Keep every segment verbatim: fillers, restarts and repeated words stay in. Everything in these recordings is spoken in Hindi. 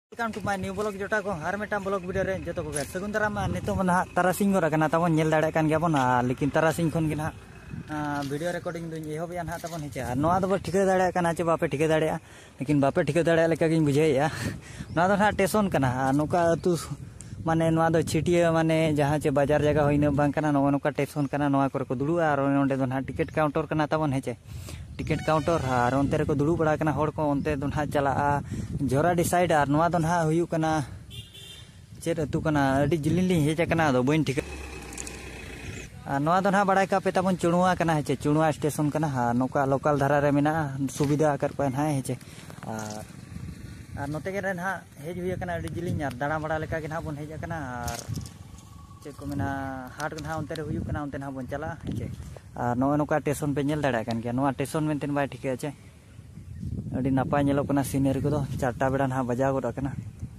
Welcome to my new blog jota ko har metam blog video re joto ko sagun daram nito na tarasing gora kana tabon nyel dare kan gabon lekin tarasing khon gina video recording duñ ehob yan ha tabon hecha noa do thike dare kana che bape thike dare lekin bape thike dare leka gin bujhe ya noa do ha station kana noka tu mane noa do chitiya mane jaha che bazar jaga hoina bang kana noa noka station kana noa kore ko dudu ar onde do na ticket counter kana tabon heche ticket counter और उनते रे को दुड़ू बड़ा कना होड़ को उनते दो ना चला जोरा डिसाइड और नवा दो ना हुयु कना चेर अतु कना अडी जिलिली हेज कना दो बइन ठीक नवा दो ना बड़ा का पेता बन चुणुआ कना हेचे चुणुआ स्टेशन कना हा नोका लोकल धारा रे मिना सुविधा कर को ना हेचे और नोते के रे ना हेज हुय कना अडी जिलिन और दाड़ा बड़ा लेका के ना बन हेज कना और चेक को मिना हाट कना उनते रे हुयु कना उनते ना बन चला हेचे नवा नोका स्टेशन पे नेल दाड़ा कान गया नवा स्टेशन मेंटेन बाय ठीक है अड़ी नापाय नेलो कना सीनरी को चारटा बेड़ा ना बजा गोड कना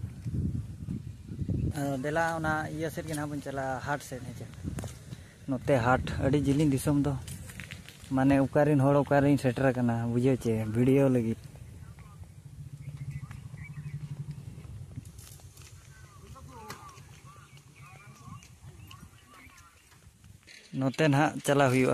देला ओना इया सेट के ना बन चला हाट से हेचे नोते हाट अड़ी जिलिन दिसम दो माने उकारिन होड़ उकारिन सेटर कना बुझे चे वीडियो लगी नोते ना चला हुआ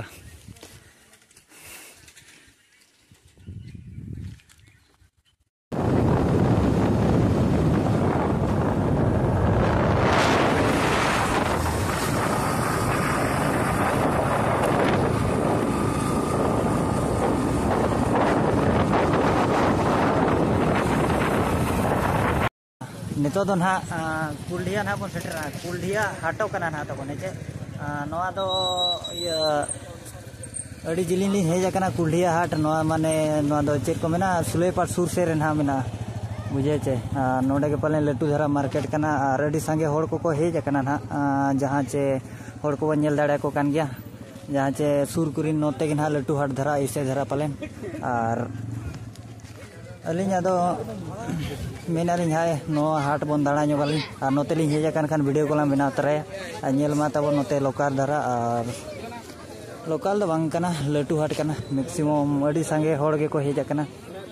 नितो दो ना कुल्डिया ना बन सेटर कुल्डिया हाटो कना ना तबन हेचे नवा दो ये अड़ी जिलिन लिन हेज कना कुल्डिया हाट नवा माने नवा दो चेक को मेना सुलेपाट सुर से रेना मेना बुझे चे नोडे के पले लट्टू धरा मार्केट कना और अड़ी संगे होड़ को को हेज कना ना जहां चे होड़ को नेल दाड़े को कान गया जहां चे सुर कुरिन नोते के ना लट्टू हाट धरा ऐसे धरा पलेन और अलिन दो मेना लिन हाय नो हाट बन दाड़ा ñoगाली और नोते लिन हेज कन खान वीडियो कोला बना तरे नेल मा तब नोते लोकल धरा और लोकल दो बांग कना लट्टू हाट कना मैक्सिमम अड़ी संगे होड़ के को हेज कना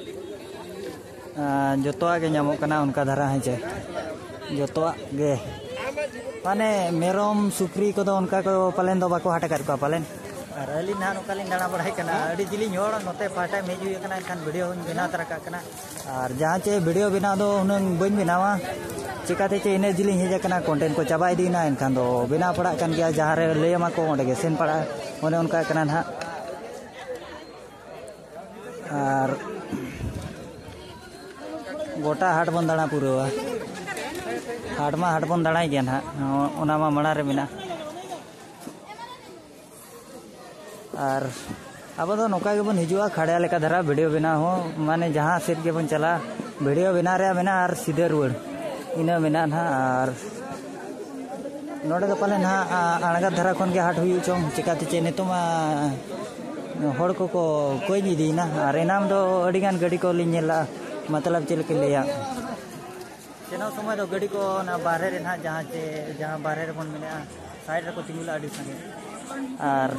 जतोआ के नामो कना उनका धरा हेचे जतोआ गे माने मेरम सुक्री को दो उनका को पलेन दो बाको हाट कर को पलेन और अली ना नोकालिन दाड़ा बढ़ाई कना अड़ी जिलिन होड़ नोते पाटा मेज हुई कना खान वीडियो बना तरका कना और जहां चे वीडियो बना दो उनंग बइन बनावा चिकाते चे इने जिलिन हेज कना कंटेंट को चाबा इदीना एनखान दो बना पड़ा कन गया जहां रे लेमा को ओंडे गे सेन पड़ा ओने उनका कना ना और गोटा हाट बन दाड़ा पुरवा हाट मा हाट बन दाड़ाई गया ना ओना मा मणा रे मिना और अब तो नौका के बन हिजुआ खड़ा लेका धरा वीडियो बना हो माने जहां सेट के बन चला वीडियो बना रे मेना और सीधे रुड़ इना मेना ना और नोडे तो पले ना अणगा धरा खन के हाट हुई चों चिकाते चे नितो मा होड़ को को कोई नी दीना और एनाम दो अडिगान गाड़ी को लिनेला मतलब चल के लिया चेनो समय दो गाड़ी को ना बाहर रे ना जहां चे जहां बाहर रे बन मिला साइड रे को तिंगुला अडी संगे और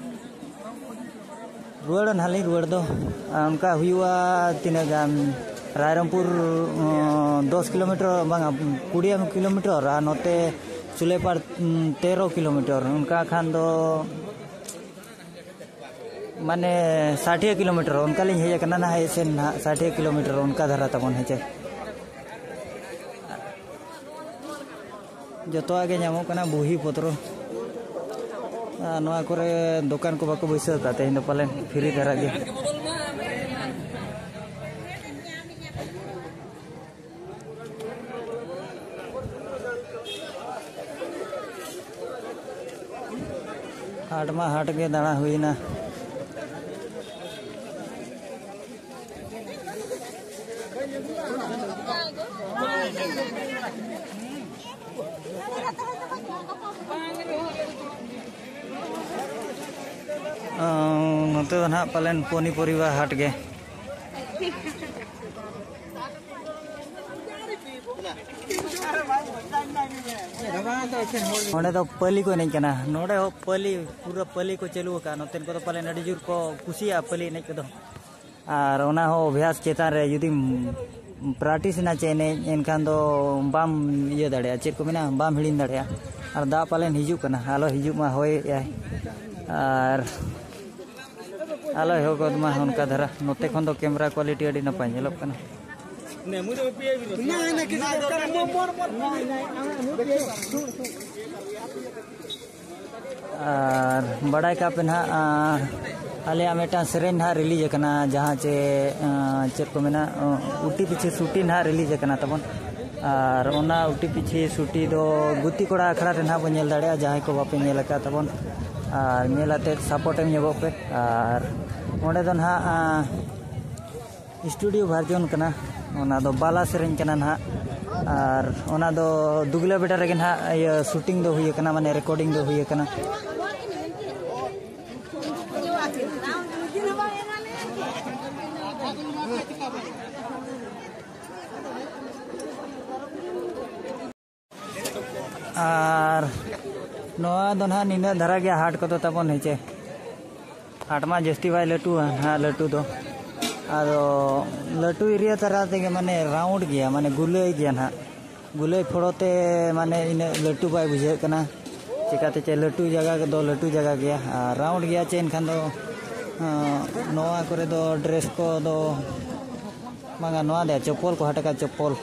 रुआड़ नाली रुआड़ दो उनका हुआ तीन गान रायरमपुर दस किलोमीटर बांगा कुड़िया किलोमीटर और नोते सुलेपार तेरह किलोमीटर उनका खान दो माने साठिया किलोमीटर उनका लिंग हेज कना ना है से साठिया किलोमीटर उनका धरा तबन हेचे जतो आगे नामो कना बुही पत्रो नवा करे दुकान को बाको बैसा का तेन पाले फ्री धरा गे हाट मा हाट के दाड़ा हुई ना नोते ना पालन पोनी परिवा हाट गे नोडे तो पली को नहीं कना नोडे हो पली पूरा पली को चलू का नोतेन को तो पालन अड़ी जुर को कुसिया पली नहीं को और अभ्यास चेतान रे जुदी practice na chene enkhan do bam iye darea chet ko mena bam hilin darea ar da palen hiju kana alo hiju ma hoy ai ar alo ho god ma honka dhara note khon do camera quality adi napai nyelok kana আর बड़ाई का पे ना आलिया मेटा सेरेन ना रिलीज करना जहाँ चे चेक को मेना उटी पीछे शूटी ना रिलीज करना तबन और ओना उटी पीछे शूटी दो गुती कोड़ा अखड़ा रे ना बन दाड़े जहाँ को बापे नेल का तबन और नेलाते सपोर्ट एम नेबो पे और ओंडे दो ना स्टूडियो वर्जन करना ओना दो बाला सेरेन करना ना और ओना दो दुगला बेटा रे ना ये शूटिंग दो हुई करना माने रिकॉर्डिंग दो हुई करना और नोआ दो ना निना धरा गया हाट को तो तबन हेचे हाट मा जस्ती भाई लटू हाँ लटू दो आदो लटू एरिया तरह ते माने राउंड गया माने गुले गया ना गुले फोड़ोते माने इन लटू बाय बुझे कना चिकाते चे लटू जगह दो लटू जगह गया राउंड गया चे इनखान दो नोआ करे दो ड्रेस को दो मांगा नोआ दे चप्पल को हटका चप्पल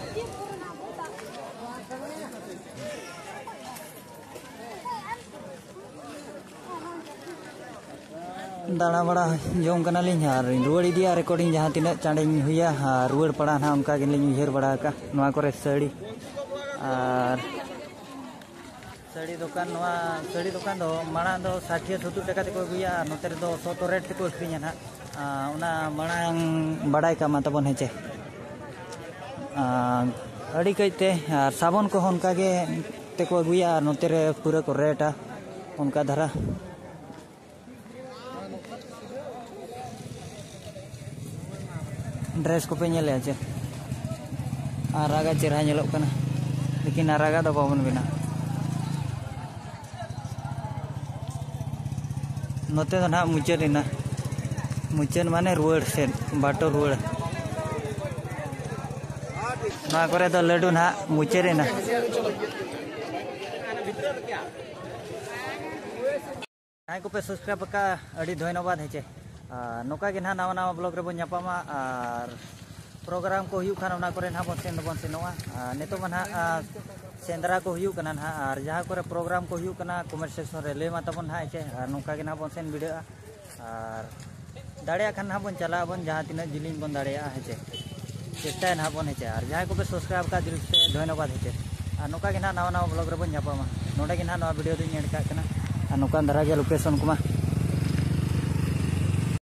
दाड़ा बड़ा जोम कना लिंग हार रुवाड़ दिया रिकॉर्डिंग जहाँ तीन चाँडे हुई रुवाड़ पड़ा ना उनका उहर बड़ा का नोआ करे साड़ी और साड़ी दुकान नोआ साड़ी दुकान दो माड़ा दो साठिया सत्तर टका तेको अगुया नोते दो सत्तर रेट तेको अखरिया ना उना माड़ांग बड़ाई का मा तबन हेचे अड़ी कईते और साबन को उनका गे तेको अगुया नोते रे पूरा को रेटा उनका धरा ड्रेस को पे नेले आचे आरागा चेहरा नेलोक कना लेकिन आरागा दो बाबन बिना नोते दो ना मुचेद इना मुचेद माने रुवाड़ से बाटो रुवाड़ ना करे तो लड्डू ना मुचेद इना आई को पे सब्सक्राइब का अड़ी धन्यवाद हेचे नौका के ना नवा नवा ब्लॉग रे बन नापामा और प्रोग्राम को हुयु खान उना करे ना बन सेन बन सेनोआ नेतो मन हा सेंद्रा को हुयु कना ना और जहाँ करे प्रोग्राम को हुयु कना कमेंट सेक्शन रे ले मा तबन हा चे नौका के ना बन सेन वीडियो और दाड़िया खान ना बन चला बन जहाँ तीन जिलिंग बन दाड़िया हेचे चेष्टा ना बन हेचे और जहाँ को पे सब्सक्राइब का दिल से धन्यवाद हेचे और नौका के ना नवा नवा ब्लॉग रे बन नापामा नोडे के ना नवा वीडियो दिन एड का कना और नौका धरा के लोकेशन को मा